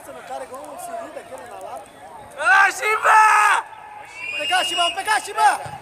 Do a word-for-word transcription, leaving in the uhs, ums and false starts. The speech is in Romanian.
costa no cara igual um siri daquele na lata. Ah, Shiba! Pegar, Shiba, vamos pegar, Shiba!